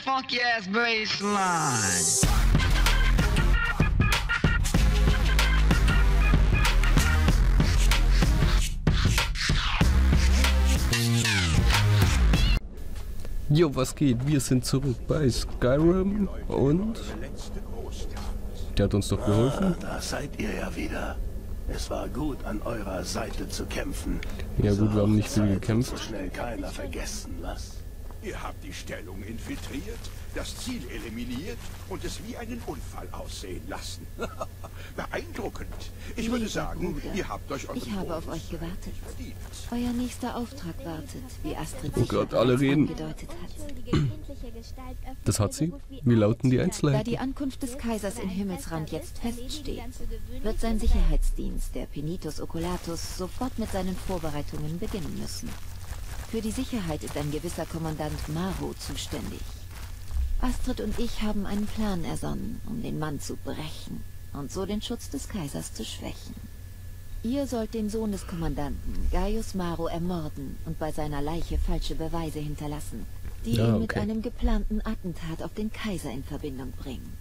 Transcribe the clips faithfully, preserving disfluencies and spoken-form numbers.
funky ass bass line. Jo, was geht? Wir sind zurück bei Skyrim und der hat uns doch geholfen. Ah, da seid ihr ja wieder. Es war gut, an eurer Seite zu kämpfen. Ja gut, wir haben nicht viel Zeit gekämpft. So schnell keiner vergessen, was? Ihr habt die Stellung infiltriert, das Ziel eliminiert und es wie einen Unfall aussehen lassen. Beeindruckend. Ich würde Lieber sagen, Bruder, ihr habt euch euren ich habe auf Bonus euch gewartet. verdient. Euer nächster Auftrag wartet, wie Astrid Oh sich Gott, bereits alle reden. angedeutet hat. Das hat sie? Wie lauten die Da Einzelheiten? die Ankunft des Kaisers in Himmelsrand jetzt feststeht, wird sein Sicherheitsdienst, der Penitus Oculatus, sofort mit seinen Vorbereitungen beginnen müssen. Für die Sicherheit ist ein gewisser Kommandant Maro zuständig. Astrid und ich haben einen Plan ersonnen, um den Mann zu brechen und so den Schutz des Kaisers zu schwächen. Ihr sollt den Sohn des Kommandanten, Gaius Maro, ermorden und bei seiner Leiche falsche Beweise hinterlassen, die Ja, ihn mit okay. einem geplanten Attentat auf den Kaiser in Verbindung bringen.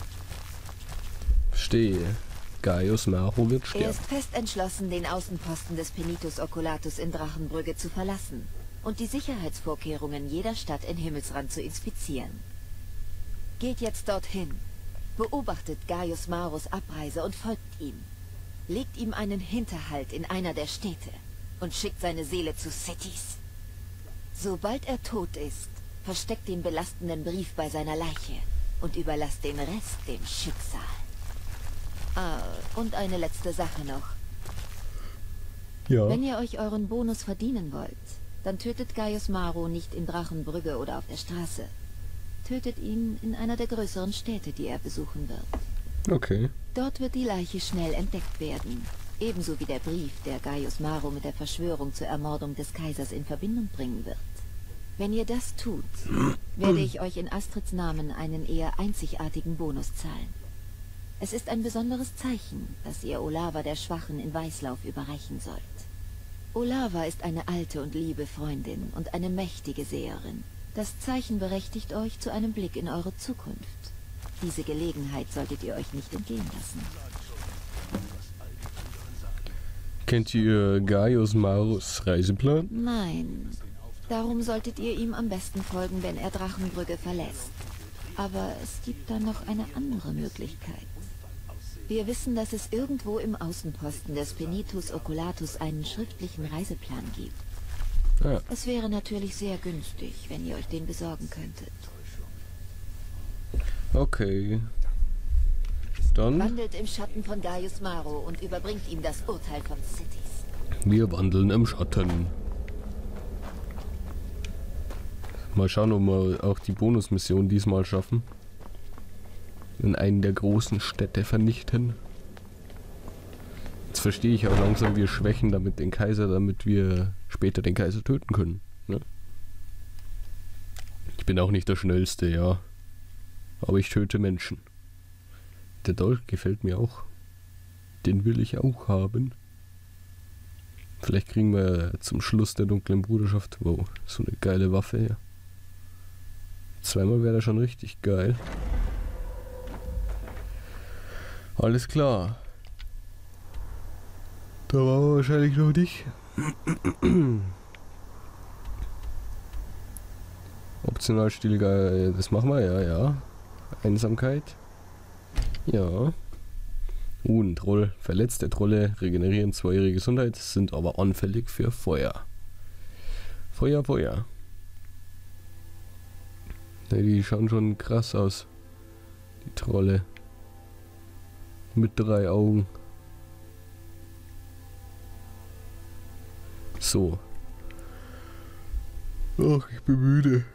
Verstehe. Gaius Maro wird Er sterben. ist fest entschlossen, den Außenposten des Penitus Oculatus in Drachenbrügge zu verlassen und die Sicherheitsvorkehrungen jeder Stadt in Himmelsrand zu inspizieren. Geht jetzt dorthin, beobachtet Gaius Maros Abreise und folgt ihm. Legt ihm einen Hinterhalt in einer der Städte und schickt seine Seele zu Cities. Sobald er tot ist, versteckt den belastenden Brief bei seiner Leiche und überlasst den Rest dem Schicksal. Ah, und eine letzte Sache noch. Ja. Wenn ihr euch euren Bonus verdienen wollt, dann tötet Gaius Maro nicht in Drachenbrügge oder auf der Straße. Tötet ihn in einer der größeren Städte, die er besuchen wird. Okay. Dort wird die Leiche schnell entdeckt werden. Ebenso wie der Brief, der Gaius Maro mit der Verschwörung zur Ermordung des Kaisers in Verbindung bringen wird. Wenn ihr das tut, werde ich euch in Astrids Namen einen eher einzigartigen Bonus zahlen. Es ist ein besonderes Zeichen, das ihr Olava der Schwachen in Weißlauf überreichen sollt. Olava ist eine alte und liebe Freundin und eine mächtige Seherin. Das Zeichen berechtigt euch zu einem Blick in eure Zukunft. Diese Gelegenheit solltet ihr euch nicht entgehen lassen. Kennt ihr Gaius Maros Reiseplan? Nein. Darum solltet ihr ihm am besten folgen, wenn er Drachenbrügge verlässt. Aber es gibt da noch eine andere Möglichkeit. Wir wissen, dass es irgendwo im Außenposten des Penitus Oculatus einen schriftlichen Reiseplan gibt. Ah, Es wäre natürlich sehr günstig, wenn ihr euch den besorgen könntet. okay. Dann, Wandelt im Schatten von Gaius Maro und überbringt ihm das Urteil von Cities. wir wandeln im Schatten. Mal schauen, ob wir auch die Bonusmission diesmal schaffen. In einen der großen Städte vernichten. Jetzt verstehe ich auch langsam, wir schwächen damit den Kaiser, damit wir später den Kaiser töten können. Ne? Ich bin auch nicht der Schnellste, ja. Aber ich töte Menschen. Der Dolch gefällt mir auch. Den will ich auch haben. Vielleicht kriegen wir zum Schluss der dunklen Bruderschaft, wow, so eine geile Waffe hier. Zweimal wäre das schon richtig geil. Alles klar. Da waren wir wahrscheinlich noch nicht. Optional Stil, das machen wir, ja, ja. Einsamkeit. Ja. Uh, ein Troll. Verletzte Trolle regenerieren zwar ihre Gesundheit, sind aber anfällig für Feuer. Feuer, Feuer. Ja, die schauen schon krass aus. Die Trolle. Mit drei Augen. So. Ach, ich bin müde.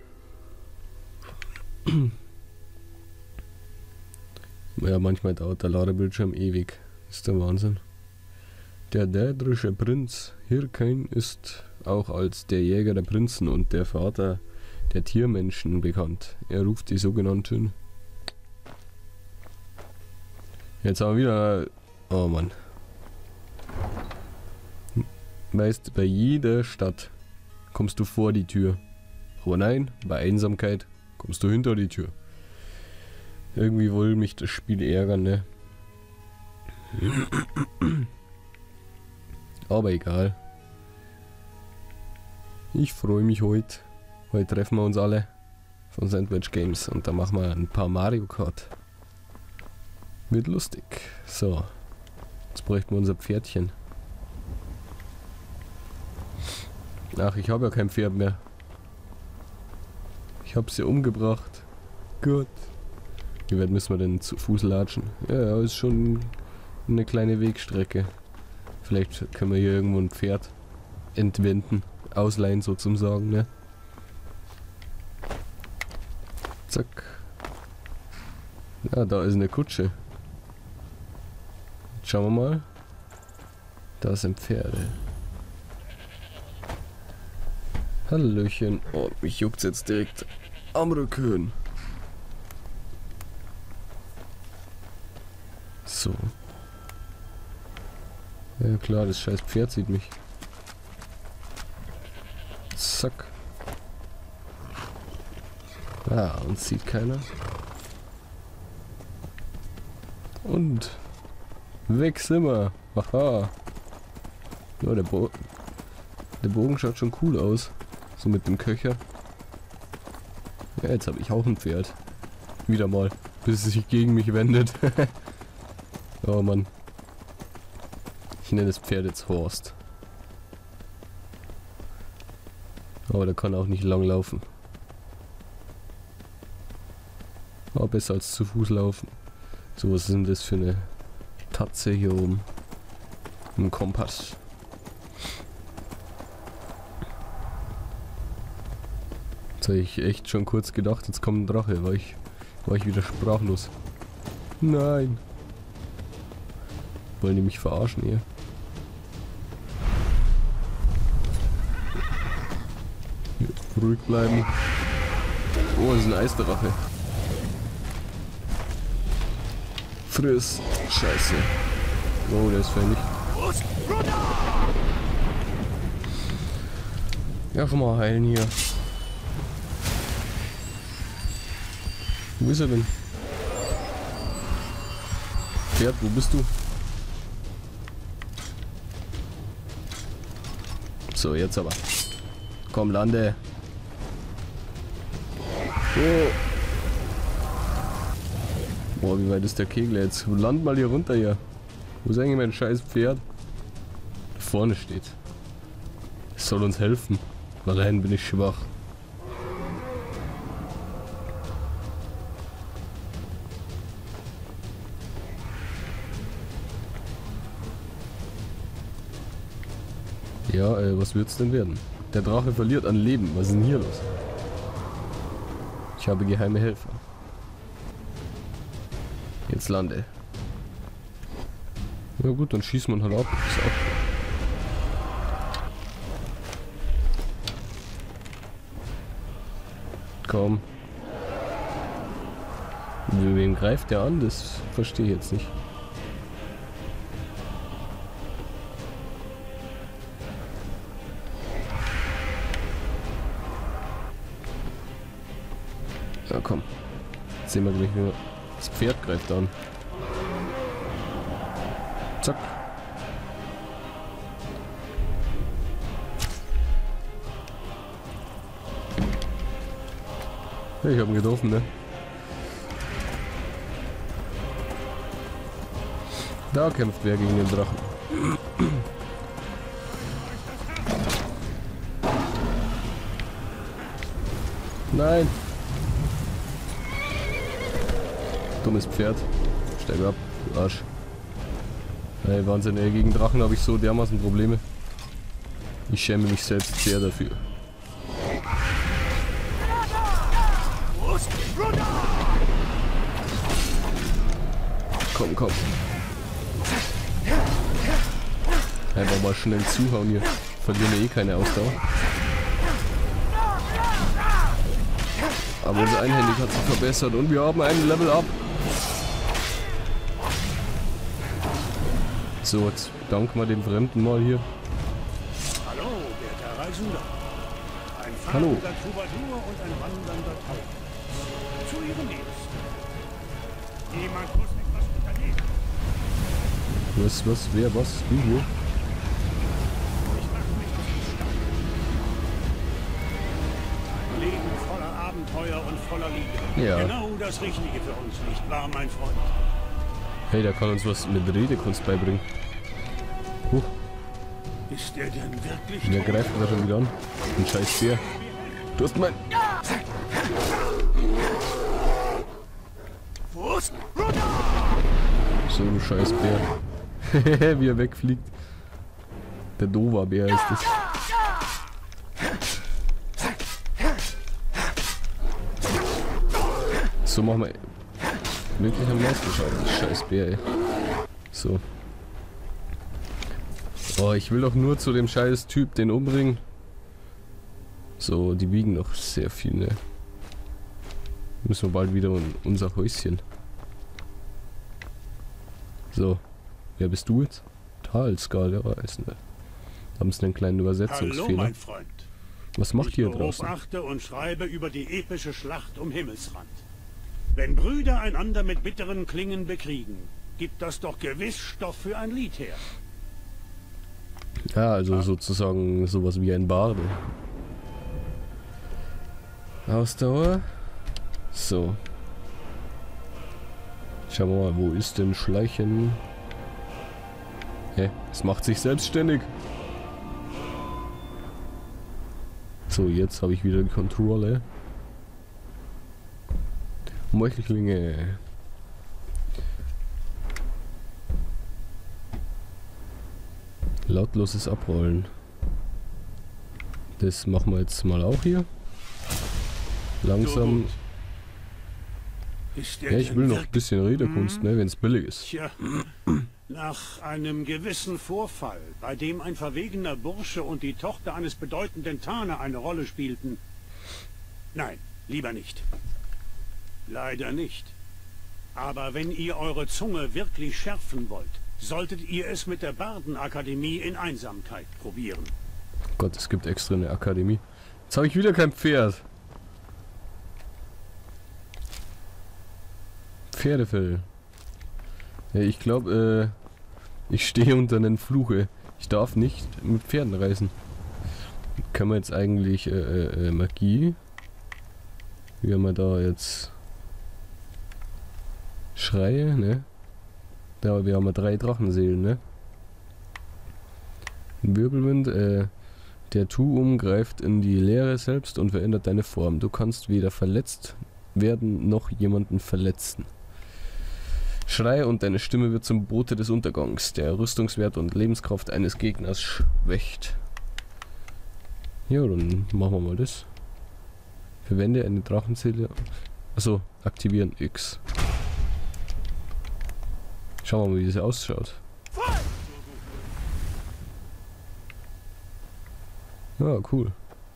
Ja, manchmal dauert der Ladebildschirm ewig. Ist der Wahnsinn. Der dädrische Prinz Hirkein ist auch als der Jäger der Prinzen und der Vater der Tiermenschen bekannt. Er ruft die sogenannten... Jetzt haben wir wieder... Oh Mann. Weißt, bei jeder Stadt kommst du vor die Tür. Aber nein, bei Einsamkeit Kommst du hinter die Tür? Irgendwie will mich das Spiel ärgern, ne? Aber egal. Ich freue mich heute. Heute treffen wir uns alle von Sandwich Games und da machen wir ein paar Mario Kart. Wird lustig. So. Jetzt bräuchten wir unser Pferdchen. Ach, ich habe ja kein Pferd mehr. Ich habe sie umgebracht. Gut. Wie weit müssen wir denn zu Fuß latschen? Ja, ist schon eine kleine Wegstrecke. Vielleicht können wir hier irgendwo ein Pferd entwenden. Ausleihen sozusagen, ne? Zack. Ja, da ist eine Kutsche. Jetzt schauen wir mal. Da sind Pferde. Hallöchen. Oh, mich juckt's jetzt direkt am Rücken. So. Ja klar, das scheiß Pferd sieht mich. Zack. Ah, uns sieht keiner. Und weg sind wir. Haha. Ja, der, Bo der Bogen schaut schon cool aus. So mit dem Köcher. Ja, jetzt habe ich auch ein Pferd. Wieder mal. Bis es sich gegen mich wendet. Oh Mann. Ich nenne das Pferd jetzt Horst. Aber der kann auch nicht lang laufen. Aber besser als zu Fuß laufen. So, was ist denn das für eine Tatze hier oben? Ein Kompass. Jetzt habe ich echt schon kurz gedacht, jetzt kommt ein Drache, war ich, war ich wieder sprachlos. Nein. Wollen die mich verarschen hier? Hier, ruhig bleiben. Oh, das ist ein Eisdrache. Friss. Scheiße. Oh, der ist fertig. Ja, schon mal heilen hier. Wo ist er denn? Pferd, wo bist du? So, jetzt aber. Komm, lande. Oh. Boah, wie weit ist der Kegel jetzt? Land mal hier runter hier. Wo ist eigentlich mein scheiß Pferd? Da vorne steht. Es soll uns helfen. Allein bin ich schwach. Ja, äh, was wird's denn werden? Der Drache verliert an Leben. Was ist denn hier los? Ich habe geheime Helfer. Jetzt lande. Ja gut, dann schießt man halt ab. Ist auch. Komm. Wem greift der an? Das verstehe ich jetzt nicht. Ja komm. Jetzt sehen wir gleich nur. Das Pferd greift an. Zack. Ja, ich hab ihn getroffen, ne? Da kämpft wer gegen den Drachen. Nein. Dummes Pferd. Steig ab, du Arsch. Hey, Wahnsinn, ey, gegen Drachen habe ich so dermaßen Probleme. Ich schäme mich selbst sehr dafür. Komm, komm. Einfach mal schnell zuhauen hier. Verlieren wir eh keine Ausdauer. Aber unser Einhändig hat sich verbessert und wir haben einen Level Up. So, jetzt danken wir dem Fremden mal hier. Hallo, werter Reisender. Ein Hallo. fahrender Troubadour und ein wandernder Taucher. Zu Ihrem Dienst. Jemand muss etwas unternehmen. Was, was, wer, was, wie, wo? Ich mache mich auf den Stand. Ein Leben voller Abenteuer und voller Liebe. Ja. Genau das Richtige für uns, nicht wahr, mein Freund? Hey, der kann uns was mit Redekunst beibringen. Huch, Ist er denn wirklich wer tot? greift da schon wieder an? Ein scheiß Bär. Du hast mein... Was? So ein scheiß Bär. Wie er wegfliegt. Der Dova-Bär ist das. So machen wir wirklich am meisten Schaden. Scheiß Bär, ey. So. Oh, ich will doch nur zu dem scheiß Typ den umbringen. So, die wiegen noch sehr viel, ne? Müssen wir bald wieder in unser Häuschen. So. Wer bist du jetzt? Talskal, der weiß nicht. Haben sie einen kleinen Hallo, Übersetzungsfehler. mein Freund. Was macht Ich ihr draußen? beobachte und schreibe über die epische Schlacht um Himmelsrand. Wenn Brüder einander mit bitteren Klingen bekriegen, gibt das doch gewiss Stoff für ein Lied her. Ja, also sozusagen sowas wie ein Barde. Ausdauer. So. Schauen wir mal, wo ist denn Schleichen? Hä? Es macht sich selbstständig. So, jetzt habe ich wieder die Kontrolle. Meuchlinge. Lautloses Abrollen. Das machen wir jetzt mal auch hier. Langsam. Ist der Ja, ich denn will noch ein wirklich- bisschen Redekunst, ne, wenn es billig ist. Tja, nach einem gewissen Vorfall, bei dem ein verwegener Bursche und die Tochter eines bedeutenden Taner eine Rolle spielten. Nein, lieber nicht. Leider nicht. Aber wenn ihr eure Zunge wirklich schärfen wollt, solltet ihr es mit der Bardenakademie in Einsamkeit probieren. Gott, es gibt extra eine Akademie. Jetzt habe ich wieder kein Pferd. Pferdefell. Ja, ich glaube, äh, ich stehe unter einem Fluche. Ich darf nicht mit Pferden reisen. Können wir jetzt eigentlich äh, äh, Magie? Wie haben wir da jetzt? Schreie, ne? Da, wir haben ja drei Drachenseelen, ne? Wirbelwind, äh, der Tuum greift in die Leere selbst und verändert deine Form. Du kannst weder verletzt werden noch jemanden verletzen. Schrei und deine Stimme wird zum Bote des Untergangs, der Rüstungswert und Lebenskraft eines Gegners schwächt. Ja, dann machen wir mal das. Verwende eine Drachenseele. Achso, aktivieren X. Schauen wir mal, wie das ausschaut. Ja, cool.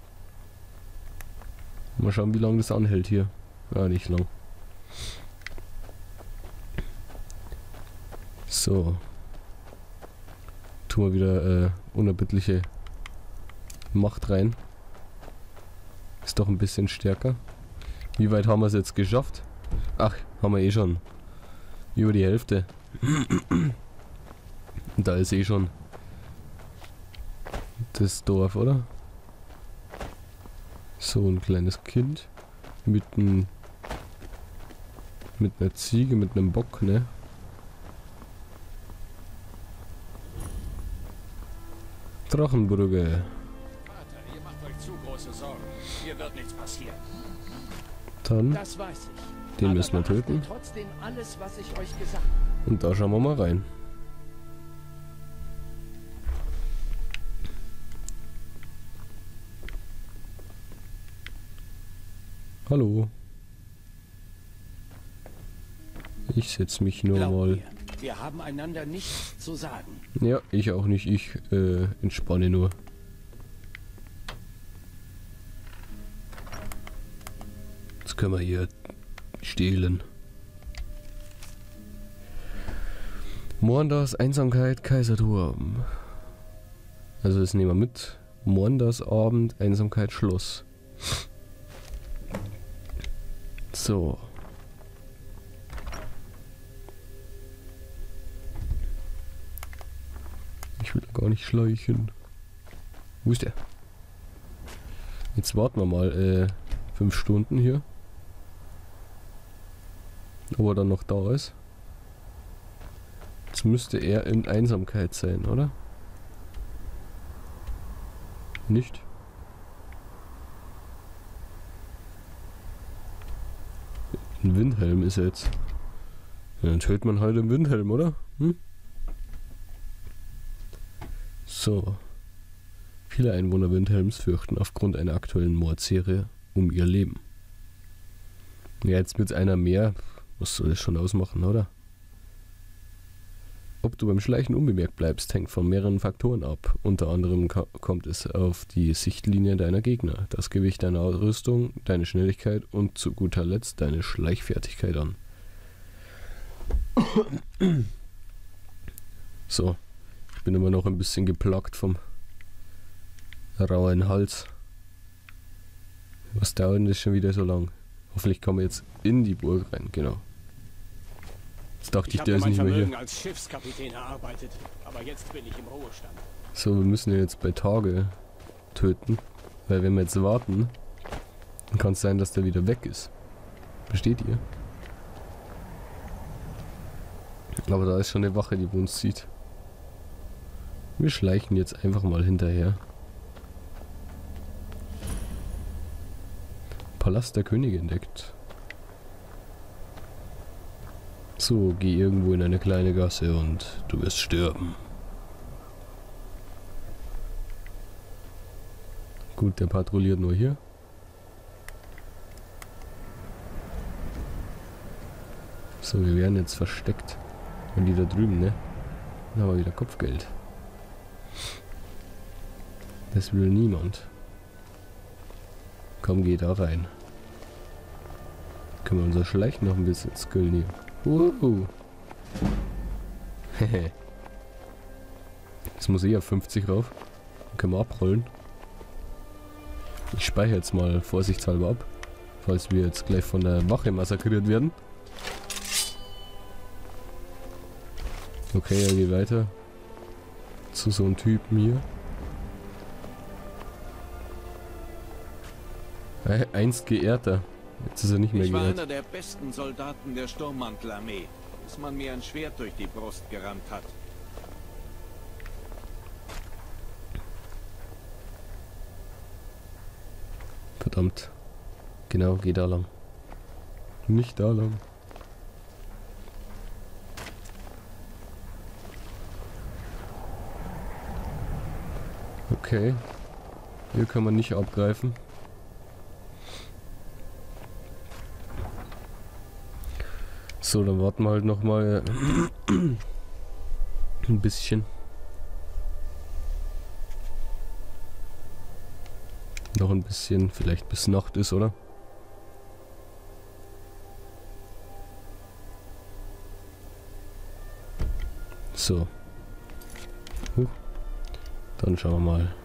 Mal schauen, wie lange das anhält hier. Ja, nicht lang. So. Tun wir wieder äh, unerbittliche Macht rein. Ist doch ein bisschen stärker. Wie weit haben wir es jetzt geschafft? Ach, haben wir eh schon. Über die Hälfte. Und da ist eh schon das Dorf, oder? So ein kleines Kind mit ein, mit einer Ziege, mit einem Bock, ne? Drachenbrücke. Vater, ihr macht euch zu große Sorgen. Hier wird nichts passieren. Dann, Das weiß ich. den Aber müssen wir beachtet töten. trotzdem alles, was ich euch gesagt habe. Und da schauen wir mal rein. Hallo. Ich setze mich nur Glaub mal. mir, wir haben einander nichts zu sagen. Ja, ich auch nicht. Ich äh, entspanne nur. Jetzt können wir hier stehlen. Morndas Einsamkeit, Kaiserturm. Also das nehmen wir mit. Morndas Abend, Einsamkeit, Schloss. So. Ich will gar nicht schleichen. Wo ist der? Jetzt warten wir mal äh, fünf Stunden hier. Ob er dann noch da ist. Jetzt müsste er in Einsamkeit sein, oder? Nicht? Ein Windhelm ist er jetzt. Ja, dann tötet man halt im Windhelm, oder? Hm? So. Viele Einwohner Windhelms fürchten aufgrund einer aktuellen Mordserie um ihr Leben. Ja, jetzt mit einer mehr. Was soll das schon ausmachen, oder? Ob du beim Schleichen unbemerkt bleibst, hängt von mehreren Faktoren ab. Unter anderem kommt es auf die Sichtlinie deiner Gegner, das Gewicht deiner Rüstung, deine Schnelligkeit und zu guter Letzt deine Schleichfertigkeit an. So, ich bin immer noch ein bisschen geplagt vom rauen Hals. Was dauert denn das schon wieder so lang? Hoffentlich kommen wir jetzt in die Burg rein, genau. Jetzt dachte ich, der ist nicht mehr hier. Als Schiffskapitän erarbeitet, aber jetzt bin ich im Ruhestand. So, wir müssen ihn jetzt bei Tage töten, weil wenn wir jetzt warten, dann kann es sein, dass der wieder weg ist. Versteht ihr? Aber da ist schon eine Wache, die uns sieht. Wir schleichen jetzt einfach mal hinterher. Palast der Könige entdeckt. So, geh irgendwo in eine kleine Gasse und du wirst sterben. Gut, der patrouilliert nur hier. So, wir werden jetzt versteckt. Und die da drüben, ne? Dann haben wir wieder Kopfgeld. Das will niemand. Komm, geh da rein. Können wir unser Schleichen noch ein bisschen skillen hier. Uh. Hehe. Jetzt muss ich auf fünfzig rauf. Dann können wir abrollen. Ich speichere jetzt mal vorsichtshalber ab. Falls wir jetzt gleich von der Wache massakriert werden. Okay, er geht weiter. Zu so einem Typen hier. Äh, einst geehrter. Jetzt ist er nicht mehr Ich war geehrt. einer der besten Soldaten der Sturmmantelarmee, bis man mir ein Schwert durch die Brust gerammt hat. Verdammt. Genau, geh da lang. Nicht da lang. Okay. Hier kann man nicht abgreifen. So, dann warten wir halt noch mal ein bisschen. Noch ein bisschen, vielleicht bis Nacht ist, oder? So. Huh. Dann schauen wir mal.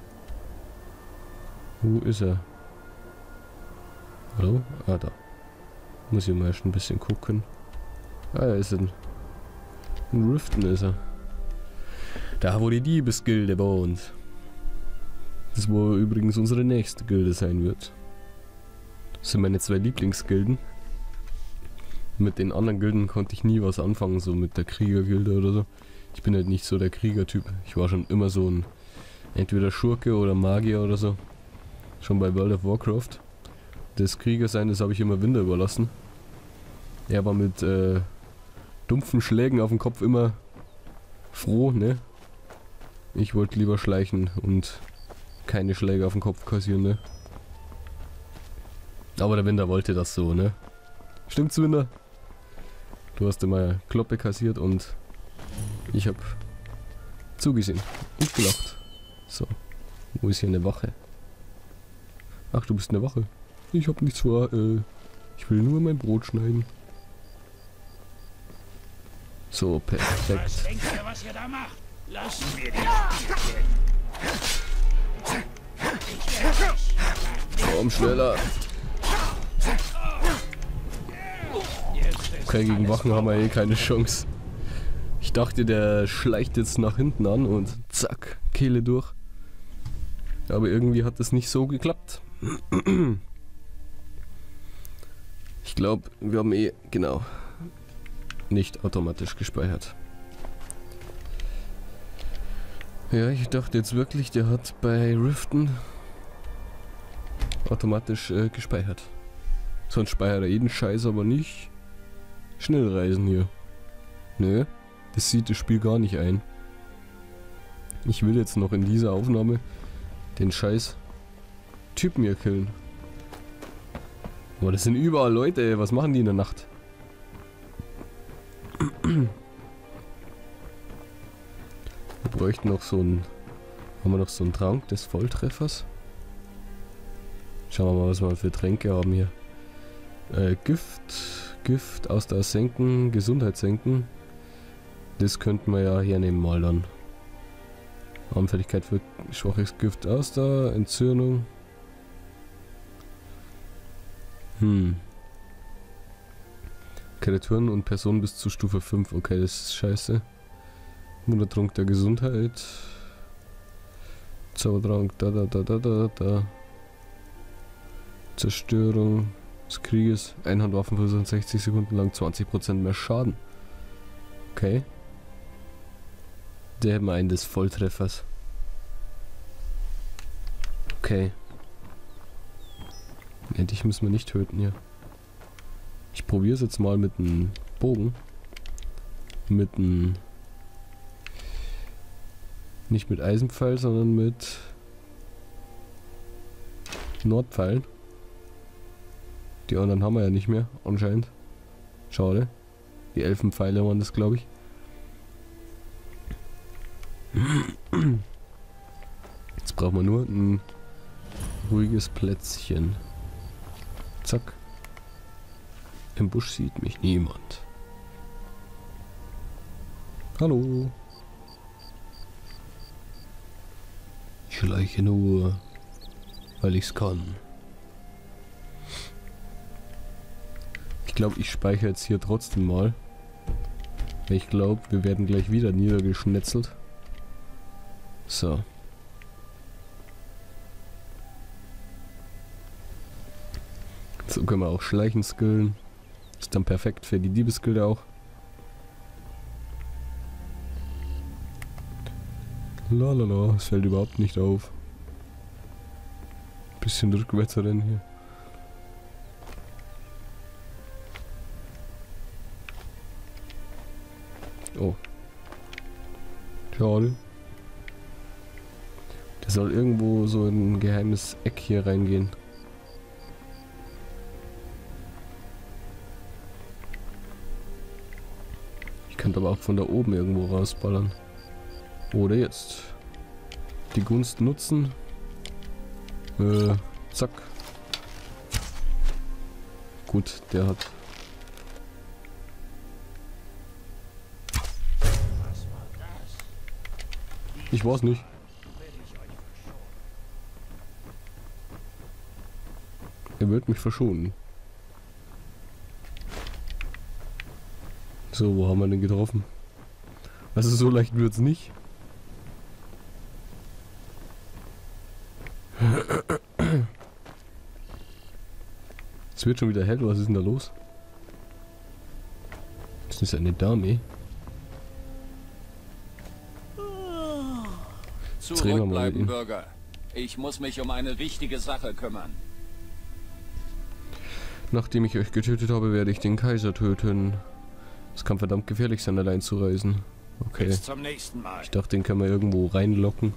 Wo ist er? Hallo? Ah, da. Muss ich mal erst ein bisschen gucken. Ah, er ist in, in Riften ist er. Da, wo die Diebesgilde wohnt. Das, wo übrigens unsere nächste Gilde sein wird. Das sind meine zwei Lieblingsgilden. Mit den anderen Gilden konnte ich nie was anfangen, so mit der Kriegergilde oder so. Ich bin halt nicht so der Kriegertyp. Ich war schon immer so ein entweder Schurke oder Magier oder so. Schon bei World of Warcraft. Das Kriegersein, das habe ich immer Winder überlassen. Er war mit äh, dumpfen Schlägen auf den Kopf immer froh, ne? Ich wollte lieber schleichen und keine Schläge auf den Kopf kassieren, ne? Aber der Winder wollte das so, ne? Stimmt's, Winder? Du hast immer Kloppe kassiert und ich hab zugesehen und gelacht. So, wo ist hier eine Wache? Ach, du bist eine Wache. Ich hab nichts vor, äh, ich will nur mein Brot schneiden. So, perfekt. Was denkt ihr, was ihr da macht? Lassen wir die Komm, schneller. Okay, gegen Wachen haben wir eh keine Chance. Ich dachte, der schleicht jetzt nach hinten an und zack, Kehle durch. Aber irgendwie hat das nicht so geklappt. Ich glaube, wir haben eh, genau, nicht automatisch gespeichert. Ja, ich dachte jetzt wirklich, der hat bei Riften automatisch äh, gespeichert. Sonst speichert er jeden Scheiß, aber nicht Schnellreisen hier. Nö, das sieht das Spiel gar nicht ein. Ich will jetzt noch in dieser Aufnahme den Scheiß Typen hier killen. Boah, das sind überall Leute, ey. Was machen die in der Nacht? Wir bräuchten noch so ein... Haben wir noch so einen Trank des Volltreffers? Schauen wir mal, was wir für Tränke haben hier. Äh, Gift, Gift, Ausdauer senken, Gesundheit senken. Das könnten wir ja hernehmen mal dann. Anfälligkeit für schwaches Gift, Ausdauer, Entzündung. Hm. Kreaturen und Personen bis zu Stufe fünf. Okay, das ist scheiße. Wundertrunk der Gesundheit. Zaubertrank, da, da, da, da, da, da. Zerstörung des Krieges. Einhandwaffen für sechzig Sekunden lang zwanzig Prozent mehr Schaden. Okay. Der meint des Volltreffers. Okay. Ja, dich müssen wir nicht töten hier. Ich probiere es jetzt mal mit einem Bogen. Mit einem... Nicht mit Eisenpfeil, sondern mit... Nordpfeilen. Die anderen haben wir ja nicht mehr, anscheinend. Schade. Die Elfenpfeile waren das, glaube ich. Jetzt brauchen wir nur ein ruhiges Plätzchen. Zack. Im Busch sieht mich niemand. Hallo. Ich schleiche nur, weil ich's kann. Ich glaube, ich speichere jetzt hier trotzdem mal. Ich glaube, wir werden gleich wieder niedergeschnetzelt. So. So können wir auch Schleichen skillen. Ist dann perfekt für die Diebesgilde auch. Lalala, es fällt überhaupt nicht auf. Bisschen rückwärts rennen hier. Oh. Schade. Der soll irgendwo so in ein geheimes Eck hier reingehen. Ich könnte aber auch von da oben irgendwo rausballern. Oder jetzt. Die Gunst nutzen. Äh, zack. Gut, der hat... Ich weiß nicht. Er wird mich verschonen. So, wo haben wir den getroffen? Also so leicht wird's nicht. Es wird schon wieder hell, was ist denn da los? Das ist eine Dame. Zurückbleiben, Bürger. Ich muss mich um eine wichtige Sache kümmern. Nachdem ich euch getötet habe, werde ich den Kaiser töten. Es kann verdammt gefährlich sein, allein zu reisen. Okay. Bis zum nächsten Mal. Ich dachte, den können wir irgendwo reinlocken.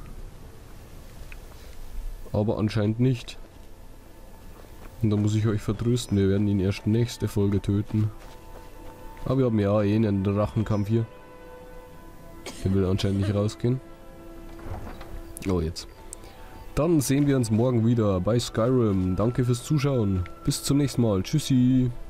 Aber anscheinend nicht. Und da muss ich euch vertrösten, wir werden ihn erst nächste Folge töten. Aber wir haben ja eh einen Drachenkampf hier. Der will anscheinend nicht rausgehen. Oh, jetzt. Dann sehen wir uns morgen wieder bei Skyrim. Danke fürs Zuschauen. Bis zum nächsten Mal. Tschüssi.